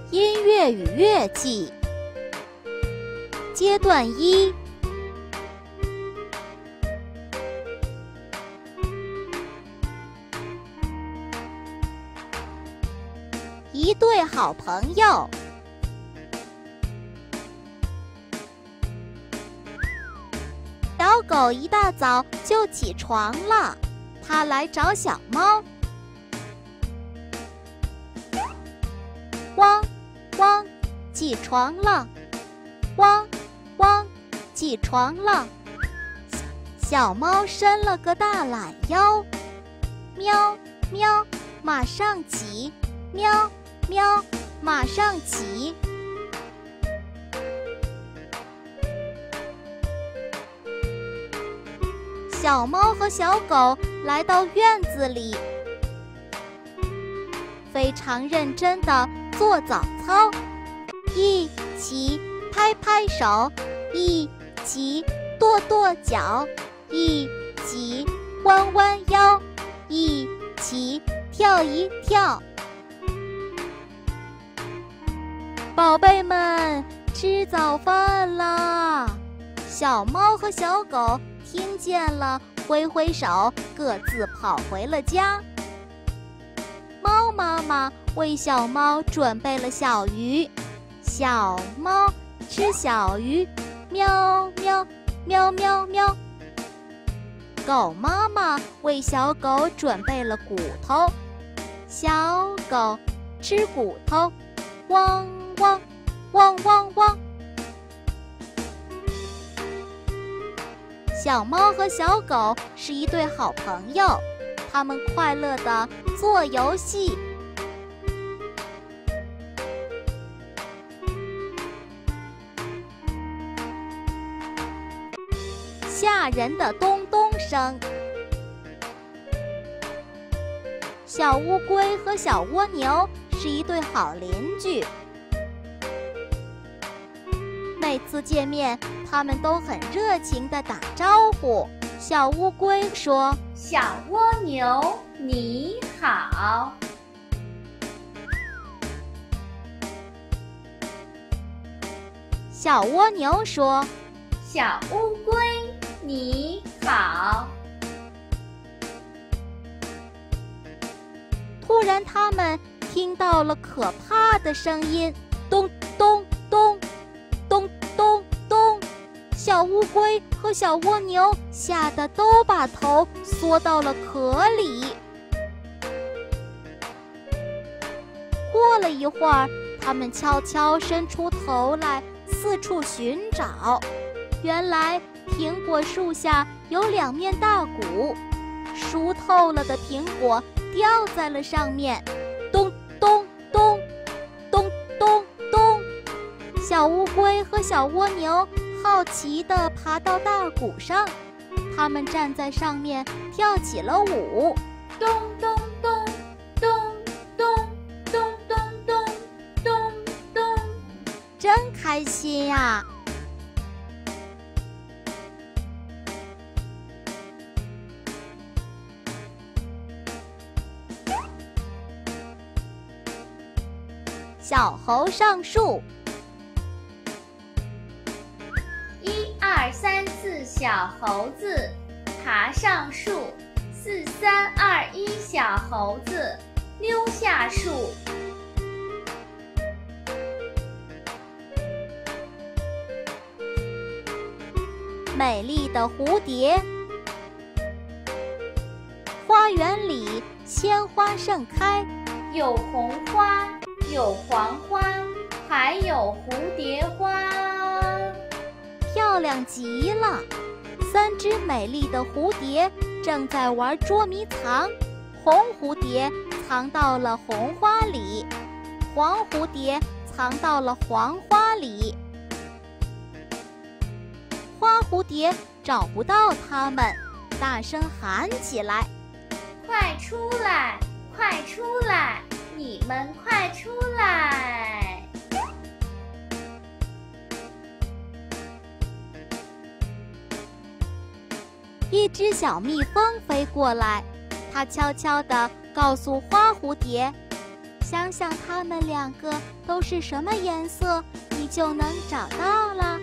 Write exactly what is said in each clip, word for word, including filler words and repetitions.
音乐与乐器。阶段一，一对好朋友。小狗一大早就起床了，它来找小猫。汪汪，起床了！汪汪，起床了！小猫伸了个大懒腰，喵喵，马上起！喵喵，马上起！小猫和小狗来到院子里，非常认真地做早操，一起拍拍手，一起跺跺脚，一起弯弯腰，一起跳一跳。宝贝们，吃早饭啦！小猫和小狗听见了，挥挥手，各自跑回了家。猫妈妈为小猫准备了小鱼，小猫吃小鱼，喵喵喵喵喵。狗妈妈为小狗准备了骨头，小狗吃骨头，汪汪汪汪汪。小猫和小狗是一对好朋友，他们快乐地做游戏。吓人的咚咚声。小乌龟和小蜗牛是一对好邻居，每次见面，他们都很热情地打招呼。小乌龟说：“ 小蜗牛，你好。” 小蜗牛说：“ 小乌龟，你好。” 突然，他们听到了可怕的声音，咚咚咚，咚咚咚。小乌龟和小蜗牛吓得都把头缩到了壳里。过了一会儿，他们悄悄伸出头来，四处寻找。原来苹果树下有两面大鼓，熟透了的苹果掉在了上面，咚咚咚，咚咚咚。小乌龟和小蜗牛好奇地爬到大鼓上，他们站在上面跳起了舞， 咚咚咚咚咚咚咚咚咚咚， 真开心呀！小猴上树。 一二三四，小猴子爬上树；四三二一，小猴子溜下树。 美丽的蝴蝶。花园里鲜花盛开， 有红花，有黄花，还有蝴蝶花， 漂亮极了。三只美丽的蝴蝶正在玩捉迷藏，红蝴蝶藏到了红花里，黄蝴蝶藏到了黄花里。花蝴蝶找不到它们，大声喊起来：“ 快出来，快出来！你们快出来！” 一只小蜜蜂飞过来，它悄悄地告诉花蝴蝶：“ 想想它们两个都是什么颜色，你就能找到了。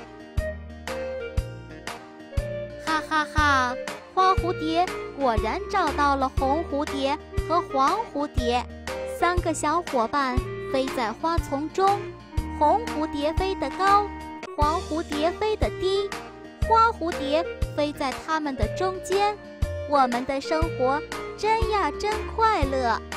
哈哈哈，花蝴蝶果然找到了红蝴蝶和黄蝴蝶。三个小伙伴飞在花丛中，红蝴蝶飞得高，黄蝴蝶飞得低，花蝴蝶飞在它们的中间。我们的生活真呀真快乐。